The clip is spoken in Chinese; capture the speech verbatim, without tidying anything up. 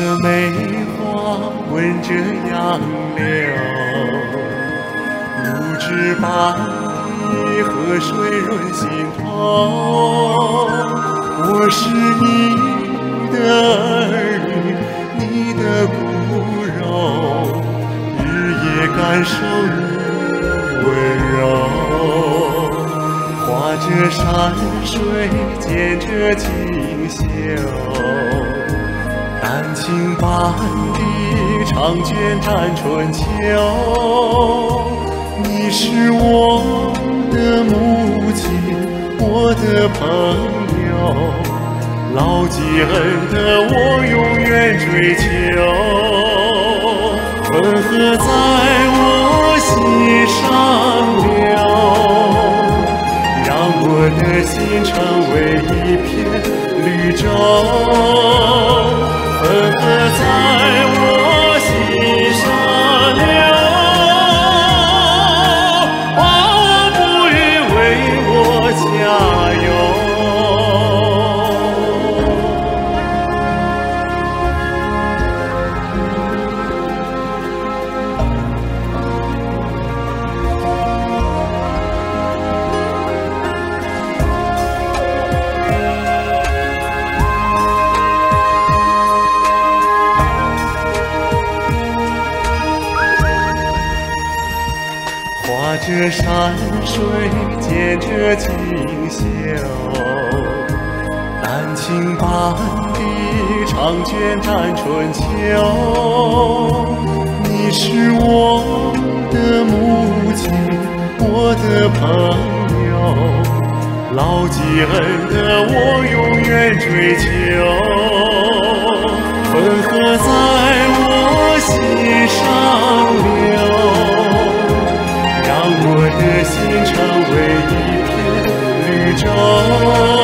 的梅花闻着杨柳，如纸般的河水润心头。我是你的儿女，你的骨肉，日夜感受你温柔。画着山水，剪着锦绣，丹青般的长卷展春秋。你是我的母亲，我的朋友，牢记恩的我永远追求。汾河在我心上流，让我的心成为一片绿洲。汾河在我心上流，万物不语为我加油。画着山水，剪着锦绣，丹青般的长卷展春秋。你是我的母亲，我的朋友，牢记恩的我永远追求。汾河在我心上流，让我的心成为一片绿洲。